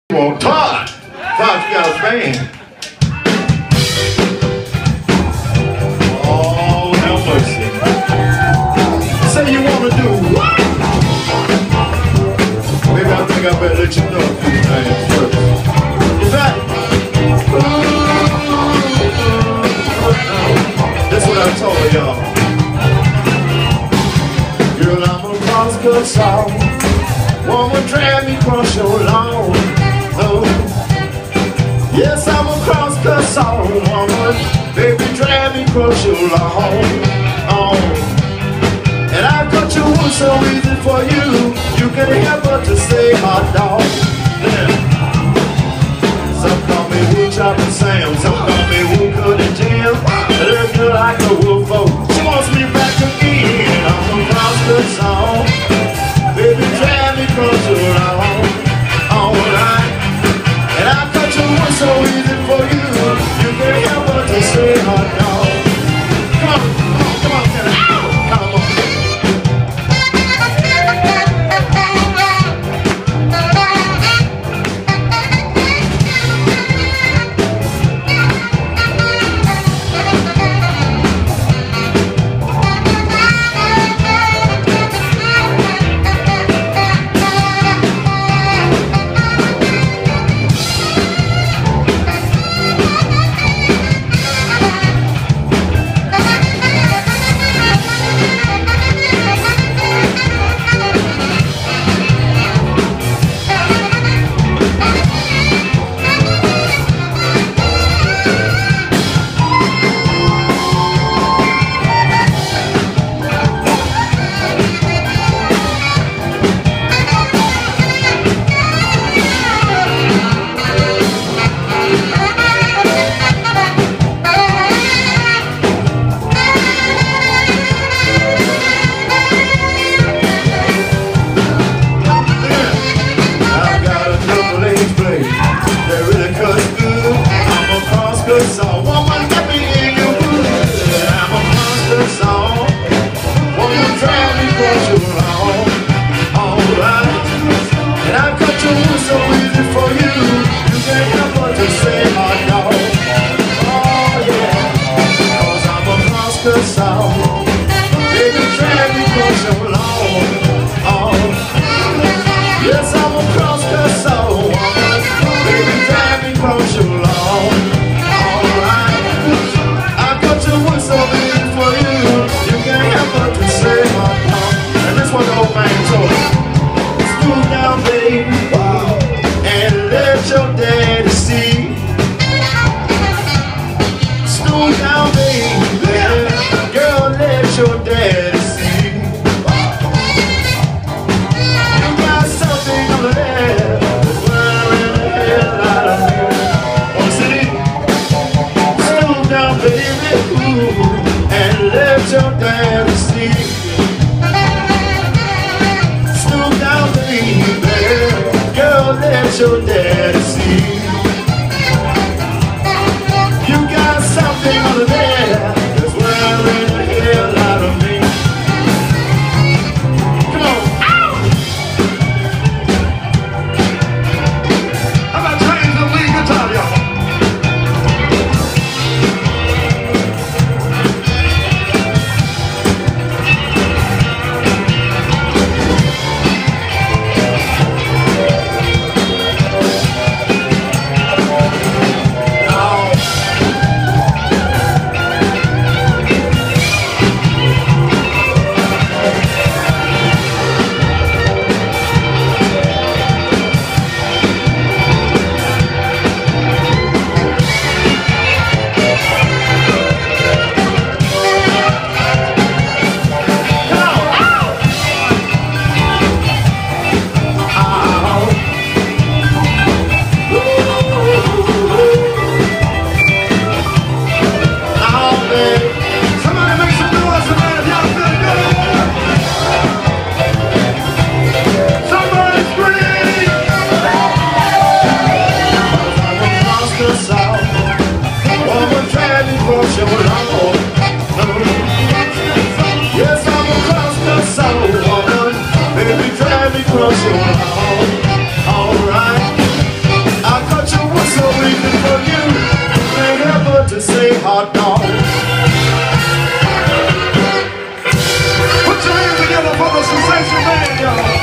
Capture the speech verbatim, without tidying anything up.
Well, Todd, Todd, you got a band. Oh, have mercy. Say you want to do what? Maybe I think I better let you know a few things first. In fact, this is what I told y'all. Girl, I'm a cross-cut song. Woman, drag me across your lawn. Oh, yes, I'm a cross-cut song. Woman, baby, drag me across your lawn. Oh, and I cut your wood so easy for you. You can't help but to say hot dog. Yeah. Some call me Wood Chopping Sam. Some call me Wood Cutting Jim. Little girl like a wolf folk. She wants me back again. I'm a cross-cut song. Baby, drag me across your lawn. Alright. And I cut your wood so easy for you. You can't help but to say hot dog. Come on, come on, come on, come on. Your daddy see. You got something under there that's wearing the hell out of me. Come on. Ow! How about James and lead guitar, y'all? hot dog. Put your hands together for the sensation man, y'all.